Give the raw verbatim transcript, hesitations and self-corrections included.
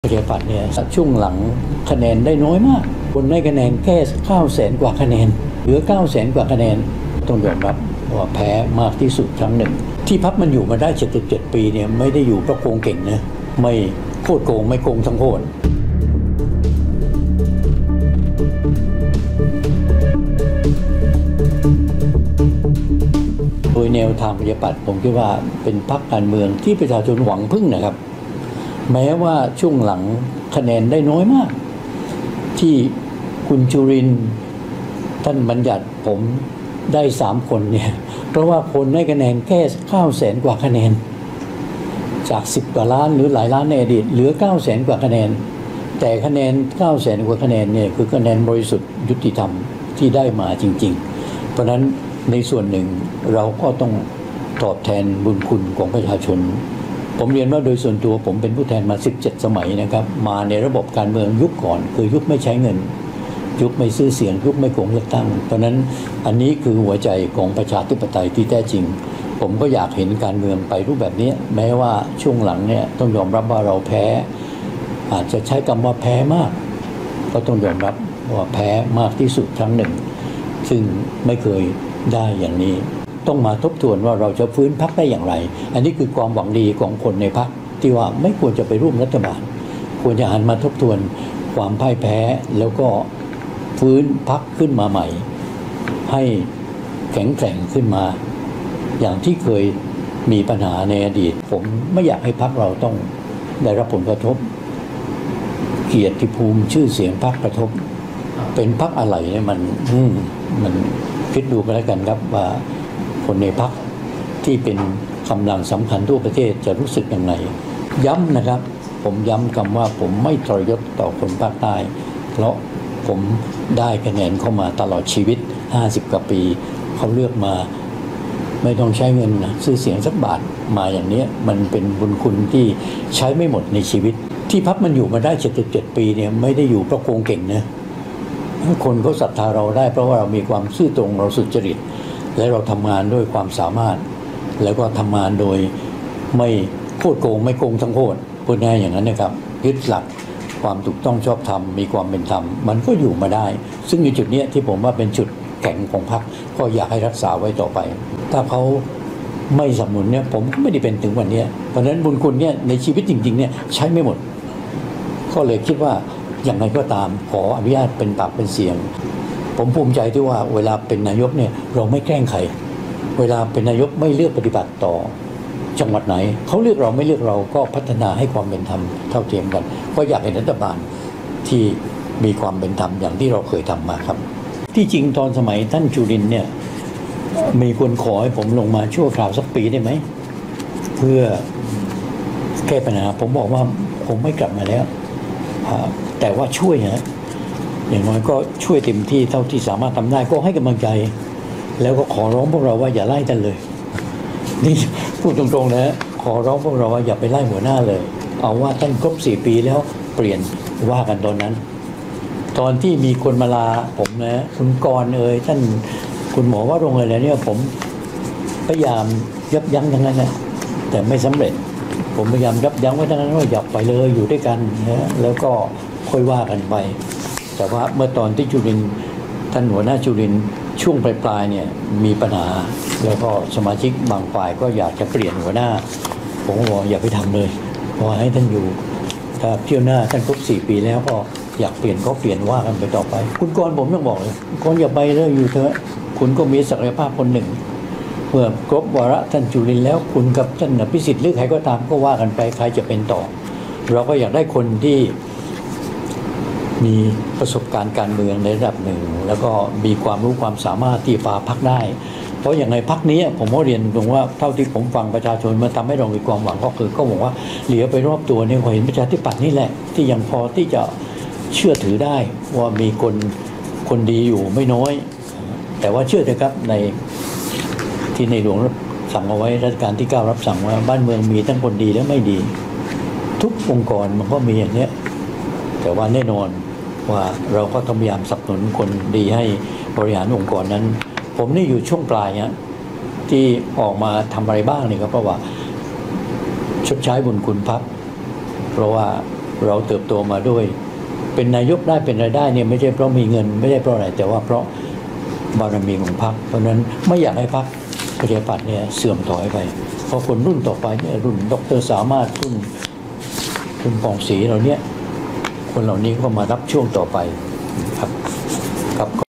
ประชาธิปัตย์เนี่ยช่วงหลังคะแนนได้น้อยมากคนได้คะแนนแค่เก้าแสนกว่าคะแนนเหลือเก้าแสนกว่าคะแนนต้องยอมรับว่าแพ้มากที่สุดครั้งหนึ่งที่พรรคมันอยู่มาได้เจ็ดสิบเจ็ดปีเนี่ยไม่ได้อยู่เพราะโกงเก่งนะไม่โคตรโกงไม่โกงทั้งโคตรโดยแนวทางประชาธิปัตย์ผมคิดว่าเป็นพรรคการเมืองที่ประชาชนหวังพึ่งนะครับแม้ว่าช่วงหลังคะแนนได้น้อยมากที่คุณจุรินทร์ท่านบัญญัติผมได้สามคนเนี่ยเพราะว่าคนได้คะแนนแค่เก้าแสนกว่าคะแนนจากสิบกว่าล้านหรือหลายล้านในอดีตเหลือเก้าแสนกว่าคะแนนแต่คะแนนเก้าแสนกว่าคะแนนเนี่ยคือคะแนนบริสุทธิ์ยุติธรรมที่ได้มาจริงๆเพราะฉะนั้นในส่วนหนึ่งเราก็ต้องตอบแทนบุญคุณของประชาชนผมเรียนว่าโดยส่วนตัวผมเป็นผู้แทนมาสิบเจ็ดสมัยนะครับมาในระบบการเมืองยุคก่อนคือยุคไม่ใช้เงินยุคไม่ซื้อเสียงยุคไม่โกงเลือกตั้งเพราะนั้นอันนี้คือหัวใจของประชาธิปไตยที่แท้จริงผมก็อยากเห็นการเมืองไปรูปแบบนี้แม้ว่าช่วงหลังเนี่ยต้องยอมรับว่าเราแพ้อาจจะใช้คำว่าแพ้มากก็ต้องยอมรับว่าแพ้มากที่สุดครั้งหนึ่งซึ่งไม่เคยได้อย่างนี้ต้องมาทบทวนว่าเราจะฟื้นพรรคได้อย่างไรอันนี้คือความหวังดีของคนในพรรคที่ว่าไม่ควรจะไปร่วมรัฐบาลควรจะหันมาทบทวนความพ่ายแพ้แล้วก็ฟื้นพรรคขึ้นมาใหม่ให้แข็งแกร่งขึ้นมาอย่างที่เคยมีปัญหาในอดีตผมไม่อยากให้พรรคเราต้องได้รับผลกระทบเกียรติภูมิชื่อเสียงพรรคกระทบเป็นพรรคอะไรเนี่ยมันมันคิดดูกันแล้วกันครับว่าคนในพรรคที่เป็นกำลังสำคัญทั่วประเทศจะรู้สึกยังไงย้ำนะครับผมย้ำคำว่าผมไม่ทรยศต่อคนภาคใต้เพราะผมได้คะแนนเข้ามาตลอดชีวิตห้าสิบกว่าปีเขาเลือกมาไม่ต้องใช้เงินนะซื้อเสียงสักบาทมาอย่างนี้มันเป็นบุญคุณที่ใช้ไม่หมดในชีวิตที่พรรคมันอยู่มาได้เจ็ดสิบเจ็ดปีเนี่ยไม่ได้อยู่เพราะโกงเก่งนะคนเขาศรัทธาเราได้เพราะว่าเรามีความซื่อตรงเราสุจริตและเราทำงานด้วยความสามารถแล้วก็ทำงานโดยไม่โคตรโกงไม่โกงทั้งโคตรพูดง่ายอย่างนั้นนะครับยึดหลักความถูกต้องชอบธรรมมีความเป็นธรรมมันก็อยู่มาได้ซึ่งในจุดนี้ที่ผมว่าเป็นจุดแข็งของพรรคก็อยากให้รักษาไว้ต่อไปถ้าเขาไม่สนับสนุนเนี่ยผมก็ไม่ได้เป็นถึงวันนี้เพราะฉะนั้นบุญคุณเนี่ยในชีวิตจริงๆเนี่ยใช้ไม่หมดก็เลยคิดว่าอย่างไรก็ตามขออนุญาตเป็นปากเป็นเสียงผมภูมิใจที่ว่าเวลาเป็นนายกเนี่ยเราไม่แกล้งใครเวลาเป็นนายกไม่เลือกปฏิบัติต่อจังหวัดไหนเขาเลือกเราไม่เลือกเราก็พัฒนาให้ความเป็นธรรมเท่าเทียมกันก็อยากเห็นรัฐบาลที่มีความเป็นธรรมอย่างที่เราเคยทำมาครับที่จริงตอนสมัยท่านจุรินทร์เนี่ยมีคนขอให้ผมลงมาชั่วคราวสักปีได้ไหมเพื่อแก้ปัญหาผมบอกว่าผมไม่กลับมาแล้วแต่ว่าช่วยนะอย่างน้อยก็ช่วยเต็มที่เท่าที่สามารถทำได้ก็ให้กำลังใจแล้วก็ขอร้องพวกเราว่าอย่าไล่กันเลยนี่พูดตรงๆนะขอร้องพวกเราว่าอย่าไปไล่หัวหน้าเลยเอาว่าท่านครบสี่ปีแล้วเปลี่ยนว่ากันตอนนั้นตอนที่มีคนมาลาผมนะคุณกรณ์เอ่ยท่านคุณหมอว่าโรงเรียนเนี่ยผมพยายามยับยั้งทั้งนั้นนะแต่ไม่สำเร็จผมพยายามยับยั้งไว้ทั้งนั้นว่าอย่าไปเลยอยู่ด้วยกันนะแล้วก็ค่อยว่ากันไปแต่ว่าเมื่อตอนที่จุรินทร์ท่านหัวหน้าจุรินทร์ช่วงปลายๆเนี่ยมีปัญหาแล้วก็สมาชิกบางฝ่ายก็อยากจะเปลี่ยนหัวหน้าผมบอกอย่าไปทำเลยพอให้ท่านอยู่ถ้าเที่ยวหน้าท่านครบสี่ปีแล้วก็อยากเปลี่ยนก็เปลี่ยนว่ากันไปต่อไปคุณกรณ์ผมยังบอกเลยกรณ์อย่าไปเลยอยู่เถอะคุณก็มีศักยภาพคนหนึ่งเมื่อครบวาระท่านจุรินทร์แล้วคุณกับท่านอภิสิทธิ์หรือใครก็ตามก็ว่ากันไปใครจะเป็นต่อเราก็อยากได้คนที่มีประสบการณ์การเมืองในระดับหนึ่งแล้วก็มีความรู้ความสามารถที่พาพรรคได้เพราะอย่างไรพรรคนี้ผมก็เรียนตรงว่าเท่าที่ผมฟังประชาชนมาทำให้เรามีความหวังก็คือก็บอกว่าเหลียวไปรอบตัวเนี่ยเห็นประชาธิปัตย์นี่แหละที่ยังพอที่จะเชื่อถือได้ว่ามีคนคนดีอยู่ไม่น้อยแต่ว่าเชื่อเถอะครับในที่ในหลวงสั่งเอาไว้รัชกาลที่เก้ารับสั่งว่าบ้านเมืองมีทั้งคนดีและไม่ดีทุกองค์กรมันก็มีอย่างนี้แต่ว่าแน่นอนว่าเราก็ต้องพยายามสนับสนุนคนดีให้บริหารองค์กรนั้นผมนี่อยู่ช่วงปลายเนี่ยที่ออกมาทำอะไรบ้างนี่ครับเพราะว่าชดใช้บุญคุณพรรคเพราะว่าเราเติบโตมาด้วยเป็นนายกได้เป็นรายได้เนี่ยไม่ใช่เพราะมีเงินไม่ใช่เพราะอะไรแต่ว่าเพราะบารมีของพรรคเพราะฉะนั้นไม่อยากให้พรรคประชาธิปัตย์เนี่ยเสื่อมถอยไปเพราะคนรุ่นต่อไปเนี่ยรุ่นดร.สามารถรุ่นคุณปองศรีเราเนี่ยคนเหล่านี้ก็มารับช่วงต่อไปครับครับ